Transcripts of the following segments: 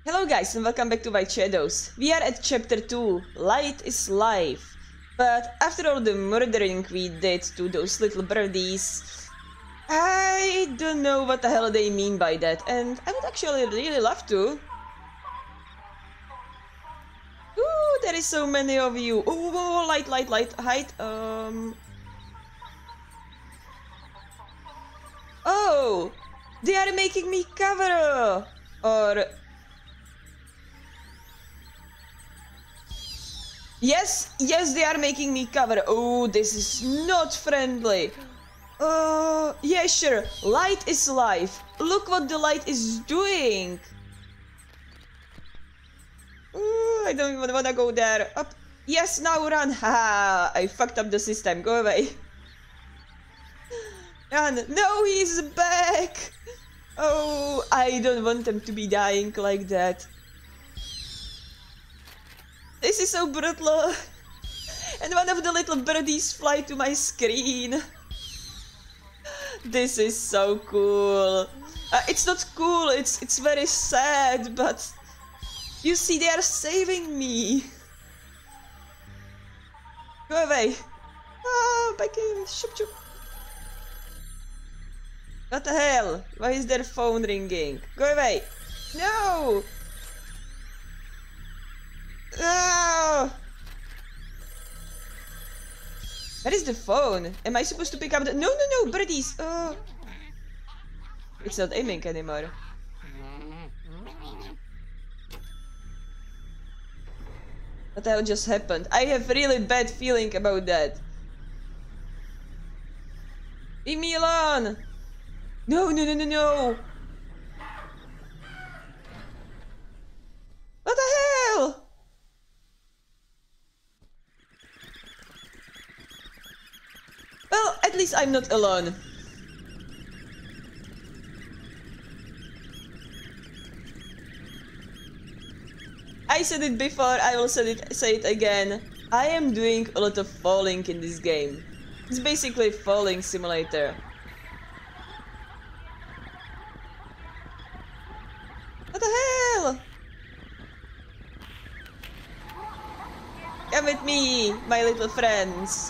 Hello guys and welcome back to White Shadows. We are at chapter 2, Light is Life. But after all the murdering we did to those little birdies, I don't know what the hell they mean by that, and I would actually really love to. Ooh, there is so many of you. Oh, light, hide. Oh, they are making me cover, or... Yes, they are making me cover. Oh, this is not friendly. Yeah, sure. Light is life. Look what the light is doing. Ooh, I don't even wanna go there. Up. Yes, now run. Haha, I fucked up the system. Go away. Run. No, he's back. Oh, I don't want him to be dying like that. This is so brutal. And one of the little birdies fly to my screen. This is so cool. It's not cool, it's very sad, but you see, they are saving me. Go away. Oh, back in. Shoop, shoop. What the hell? Why is their phone ringing? Go away. No. No! Where is the phone? Am I supposed to pick up the... No, birdies! Oh. It's not aiming anymore. What the hell just happened? I have really bad feeling about that. Leave me alone! No! What the hell? Well, at least I'm not alone. I said it before, I will say it again. I am doing a lot of falling in this game. It's basically falling simulator. What the hell? Come with me, my little friends.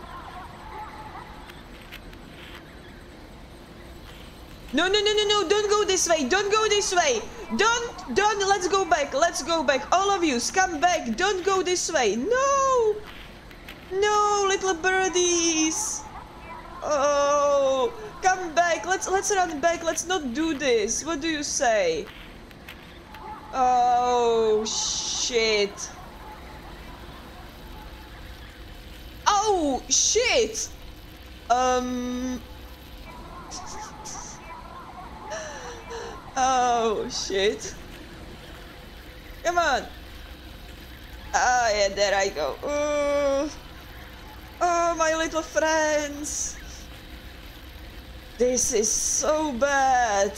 No, don't go this way, don't go this way. Don't, let's go back, all of you, come back, don't go this way. No, little birdies. Oh, come back, let's run back, let's not do this. What do you say? Oh, shit. Oh, shit. Oh, shit. Come on. Oh, yeah, there I go. Oh, my little friends. This is so bad.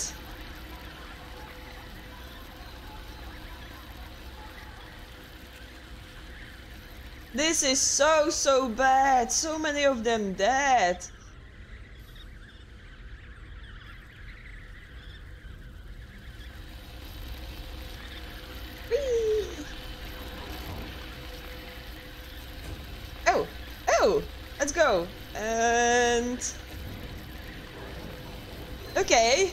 This is so bad. So many of them dead. Oh, let's go. And okay.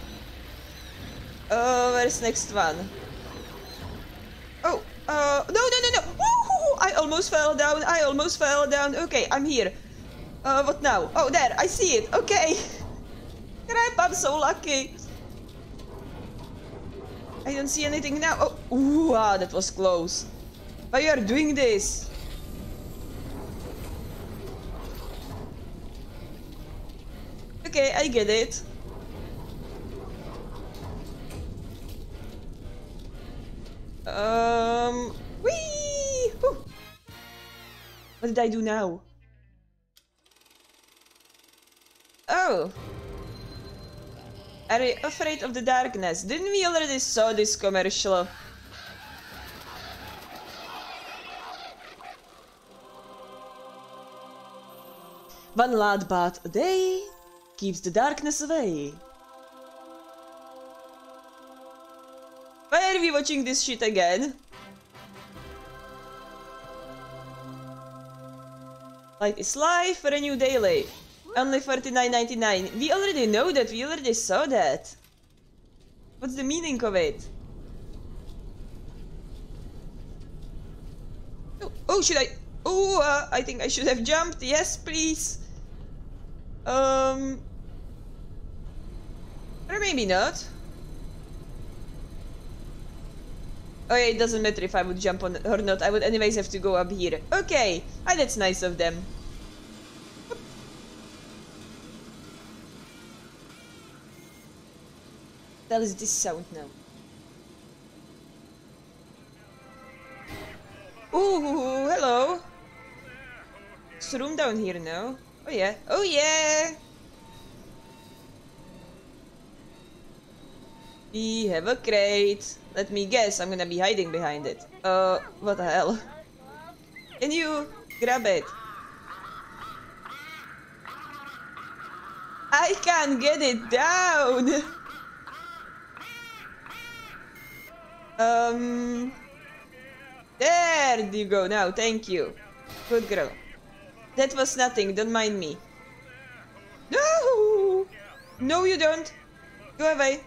Where's next one? Oh, no. Woo-hoo-hoo! I almost fell down. Okay, I'm here. What now? Oh, there, I see it. Okay. Crap, I'm so lucky. I don't see anything now. Oh, ooh, that was close. Why you are doing this? Okay, I get it. Whee! Whew. What did I do now? Oh. Are you afraid of the darkness? Didn't we already saw this commercial? One loud bath a day keeps the darkness away. Why are we watching this shit again? Light is life, renew daily. Only $49.99. We already know that, we already saw that. What's the meaning of it? Oh, should I? Oh, I think I should have jumped. Yes, please. Or maybe not. Oh yeah, it doesn't matter if I would jump on or not. I would anyways have to go up here. Okay. Ah, that's nice of them. What the hell is this sound now? Ooh, hello. There's a room down here now. Oh yeah. Oh yeah. We have a crate. Let me guess, I'm gonna be hiding behind it. What the hell? Can you grab it? I can't get it down! There you go now, thank you. Good girl. That was nothing, don't mind me. No! No, you don't. Go away.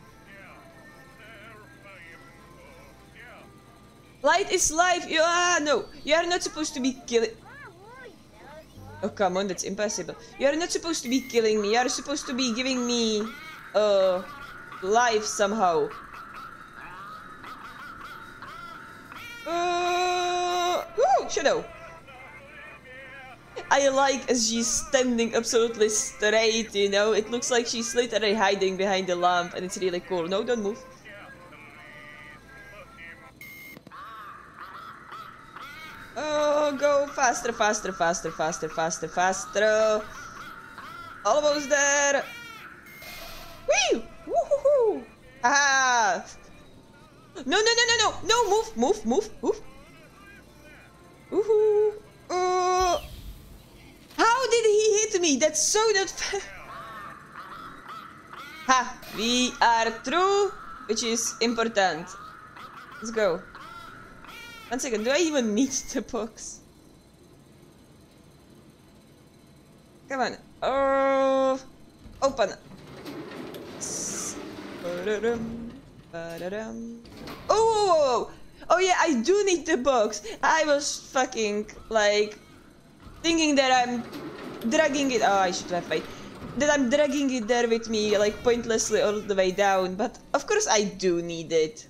Light is life. No. You are not supposed to be killing. Oh, come on, that's impossible. You are not supposed to be killing me. You are supposed to be giving me life somehow. Shadow. I like as she's standing absolutely straight, you know. It looks like she's literally hiding behind the lamp, and it's really cool. No, don't move. Oh, go faster, faster, faster, faster, faster, faster. Almost there. Whee! Woohoo! Ah! No, no, no, no, no! No, move, move, move, move. Woohoo! How did he hit me? That's so not fair. Ha! We are through, which is important. Let's go. 1 second, do I even need the box? Come on. Oh, open. Oh, oh yeah, I do need the box. I was fucking like thinking that I'm dragging it. Oh, I should have wait. That I'm dragging it there with me like pointlessly all the way down. But of course I do need it.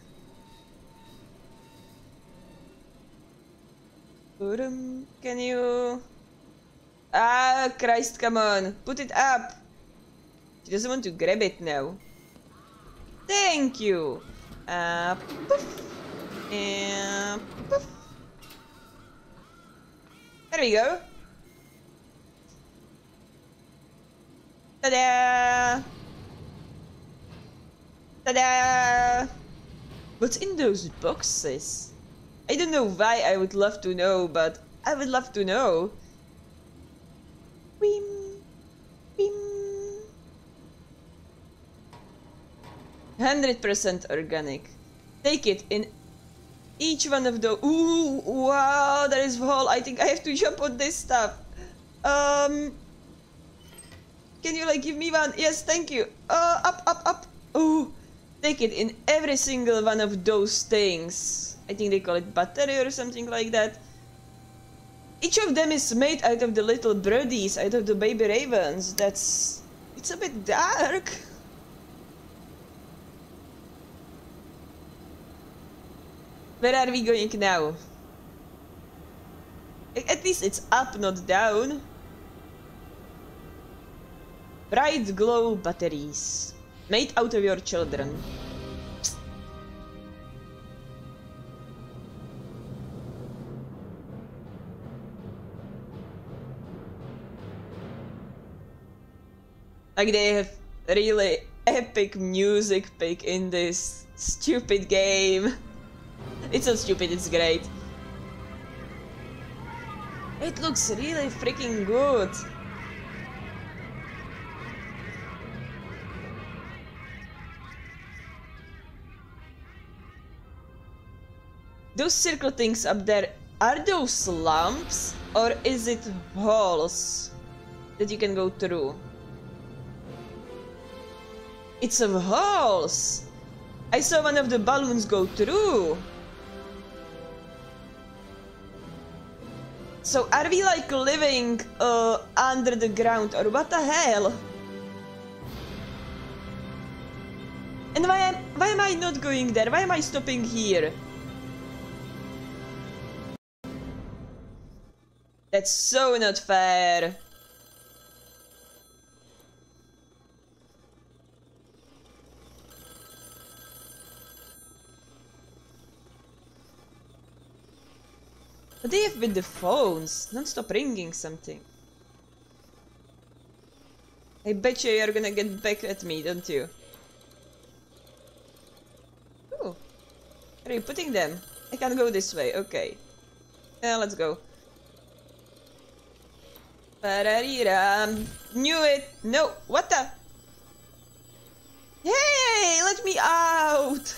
Can you... Ah, Christ, come on. Put it up. She doesn't want to grab it now. Thank you. Poof. And poof. There we go. Ta-da! Ta-da! What's in those boxes? I don't know why I would love to know, but I would love to know. Whim, whim. 100% organic. Take it in each one of the. Ooh, wow, there is a hole. I think I have to jump on this stuff. Can you like give me one? Yes, thank you. Up, up, up. Ooh, take it in every single one of those things. I think they call it battery or something like that. Each of them is made out of the little birdies, out of the baby ravens. That's... It's a bit dark. Where are we going now? At least it's up, not down. Bright glow batteries. Made out of your children. Like they have really epic music pick in this stupid game. It's not stupid, it's great. It looks really freaking good. Those circle things up there, are those lamps? Or is it holes that you can go through? It's a holes! I saw one of the balloons go through. So are we like living under the ground or what the hell? And why am I not going there? Why am I stopping here? That's so not fair. What do you have with the phones? Non-stop ringing something. I bet you're gonna get back at me, don't you? Ooh. Where are you putting them? I can't go this way, okay. Let's go. Knew it! No! What the? Hey! Let me out!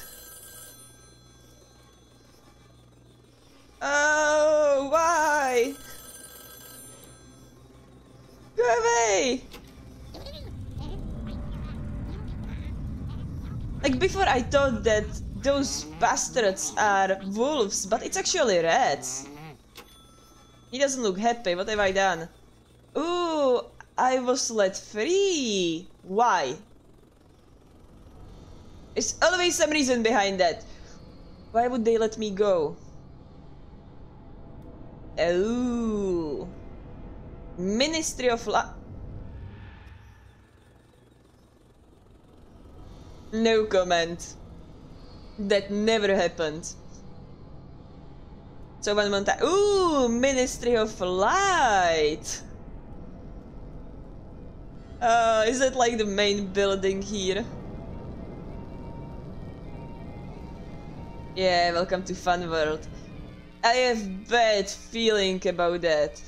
Oh, why? Go away! Like before I thought that those bastards are wolves, but it's actually rats. He doesn't look happy, what have I done? Ooh, I was let free. Why? There's always some reason behind that. Why would they let me go? Oh, Ministry of No comment. That never happened. So one more time. Ooh, Ministry of Light. Is that like the main building here? Yeah, welcome to Fun World. I have bad feeling about that.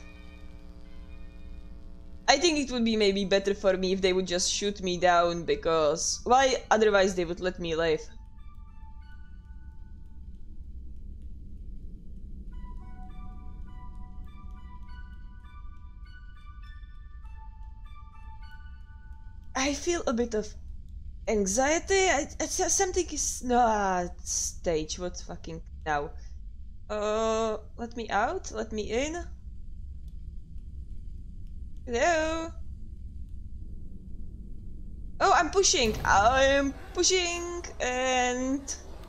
I think it would be maybe better for me if they would just shoot me down, because why otherwise they would let me live? I feel a bit of anxiety. Something is no stage. What fucking now? Let me out. Let me in. Hello. Oh, I'm pushing. I'm pushing and.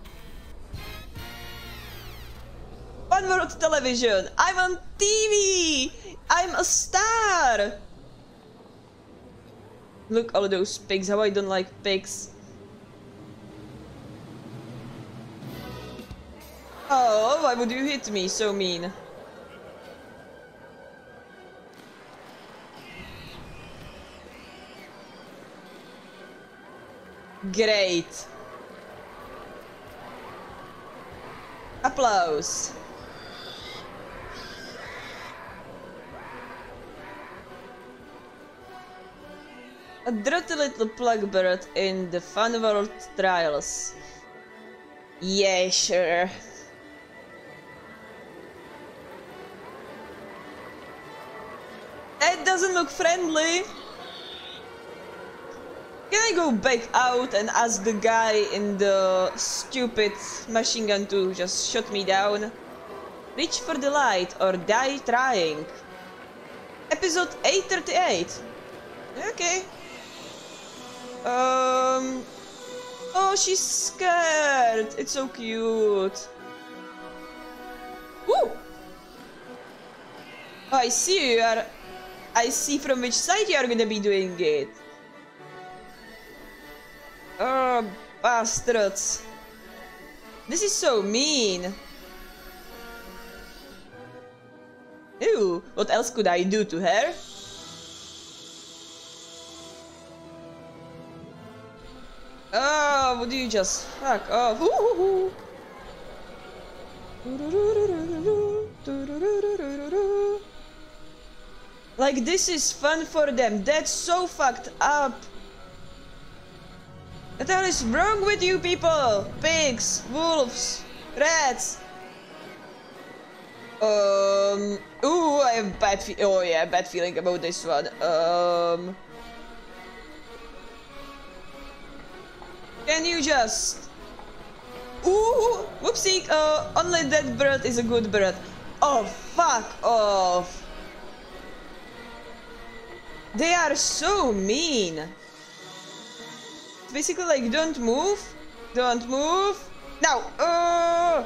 Fun World Television. I'm on TV. I'm a star. Look, all those pigs, how I don't like pigs. Oh, why would you hit me so mean? Great. Applause. A dirty little plug bird in the Fun World trials. Yeah, sure. That doesn't look friendly. Can I go back out and ask the guy in the stupid machine gun to just shut me down? Reach for the light or die trying. Episode 838. Okay. Oh, she's scared. It's so cute. Woo! Oh, I see you are. I see from which side you are gonna be doing it. Oh, bastards. This is so mean. Ew, what else could I do to her? Oh, would you just fuck off? Like, this is fun for them. That's so fucked up. What the hell is wrong with you people? Pigs, wolves, rats. Ooh, I have bad feeling about this one. Can you just... Ooh, whoopsie, only that bird is a good bird. Oh, fuck off. They are so mean. It's basically like, don't move. Don't move. Now,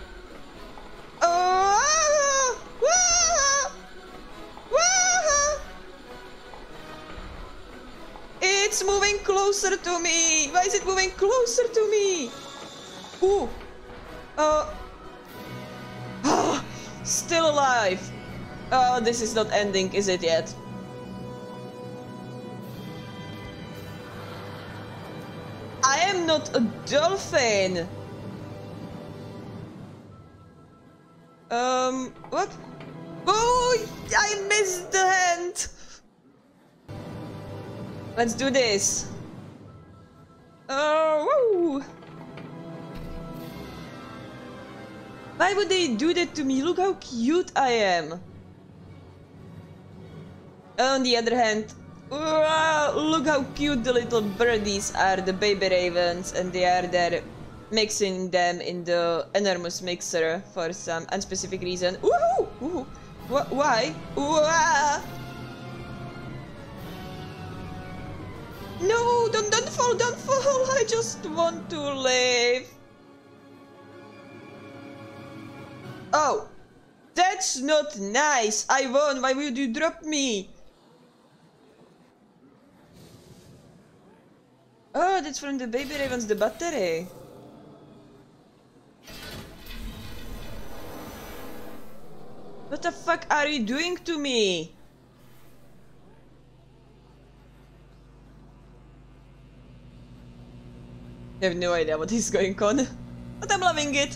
it's moving closer to me. Why is it moving closer to me? Ooh. Still alive. Oh, this is not ending, is it yet? I am not a dolphin. What? Oh, I missed the hand. Let's do this. Woo. Why would they do that to me? Look how cute I am. On the other hand, look how cute the little birdies are, the baby ravens, and they are there mixing them in the enormous mixer for some unspecific reason. Woohoo! Why? No, don't fall, don't fall. I just want to live. Oh, that's not nice. I won. Why would you drop me? Oh, that's from the baby ravens, the battery. What the fuck are you doing to me? I have no idea what is going on, but I'm loving it.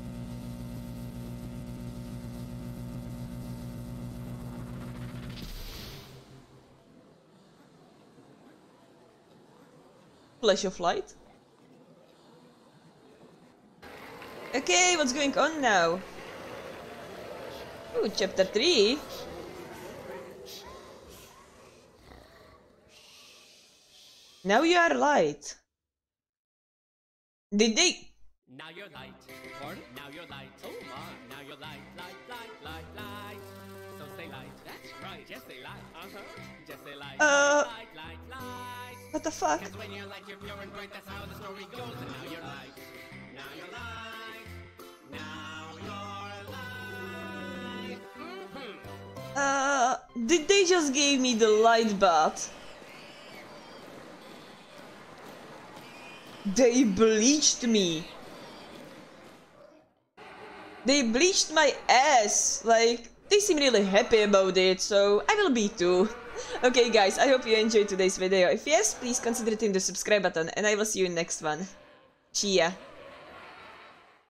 Flash of light. Okay, what's going on now? Ooh, chapter 3. Now you are light. Did they? Now you're light. Pardon? Now you're light. Oh my. Now you're light, light. So say light. That's right. Just say light. Just say light. Light. What the fuck? 'Cause when you're light, you're pure and bright. That's how the story goes. And now you're light. Now you're light. Now you're light. Did they just give me the light bath? They bleached me. They bleached my ass. Like, they seem really happy about it, so I will be too. Okay guys, I hope you enjoyed today's video. If yes, please consider hitting the subscribe button and I will see you in the next one. Chia.